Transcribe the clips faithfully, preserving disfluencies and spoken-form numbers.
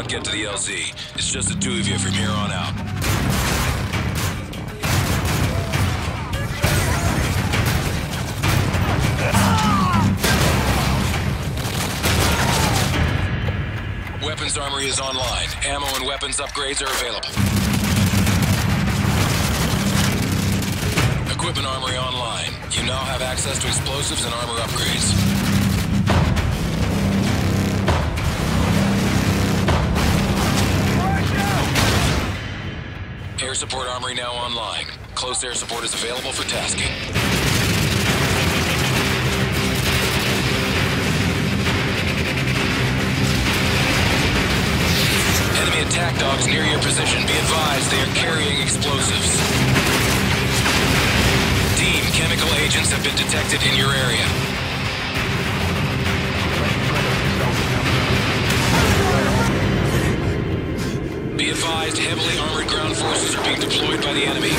can't get to the L Z. It's just the two of you from here on out. Weapons armory is online. Ammo and weapons upgrades are available. Equipment armory online. You now have access to explosives and armor upgrades. Air support armory now online. Close air support is available for tasking. Enemy attack dogs near your position. Be advised they are carrying explosives. Team, chemical agents have been detected in your area. Be advised, heavily armored ground forces are being deployed by the enemy.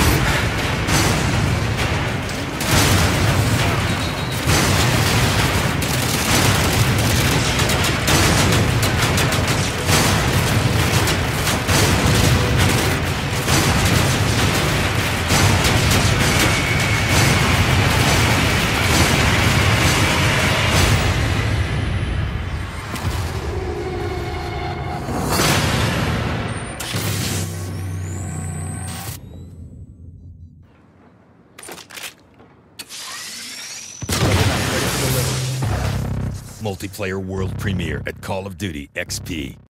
Multiplayer world premiere at Call of Duty X P.